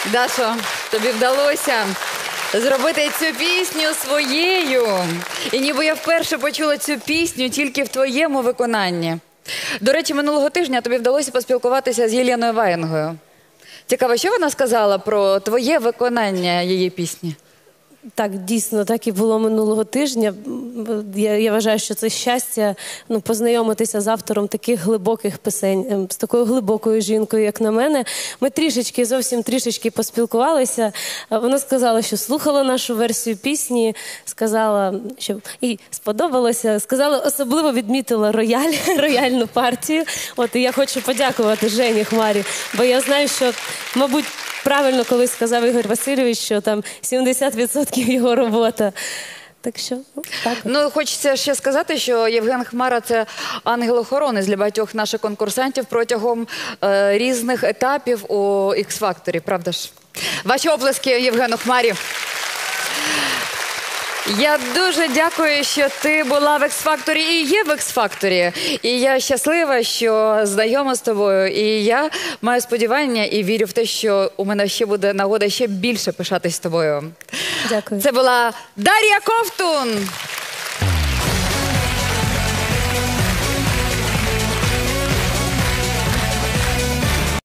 Дашо, тобі вдалося зробити цю пісню своєю. І ніби я вперше почула цю пісню тільки в твоєму виконанні. До речі, минулого тижня тобі вдалося поспілкуватися з Єленою Ваєнгою. Цікаво, що вона сказала про твоє виконання її пісні? Так, дійсно, так і було минулого тижня. Я вважаю, що це щастя познайомитися з автором таких глибоких пісень, з такою глибокою жінкою, як на мене. Ми зовсім трішечки поспілкувалися. Вона сказала, що слухала нашу версію пісні, сказала, що їй сподобалося, сказала, особливо відмітила рояльну партію. І я хочу подякувати Жені Хмарі, бо я знаю, що, мабуть, правильно колись сказав Ігор Васильович, що там 70% його робота. Так що, так. Хочеться ще сказати, що Євген Хмара – це ангел-охоронець для багатьох наших конкурсантів протягом різних етапів у Ікс-факторі, правда ж? Ваші оплески Євгену Хмарі. Я дуже дякую, що ти була в Ікс-факторі і є в Ікс-факторі. І я щаслива, що знайома з тобою. І я маю сподівання і вірю в те, що у мене ще буде нагода ще більше пишатись тобою. Дякую. Це була Дар'я Ковтун.